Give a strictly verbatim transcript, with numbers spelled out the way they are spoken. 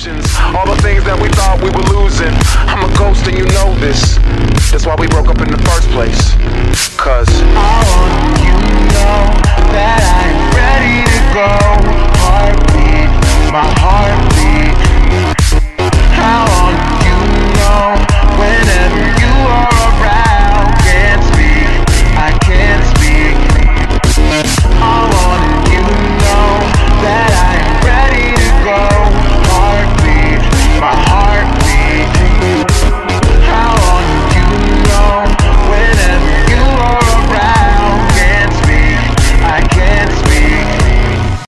illusions, all the things that we thought we were losing. I'm a ghost and you know this. That's why we broke up in the first place. Cause I want you to know that I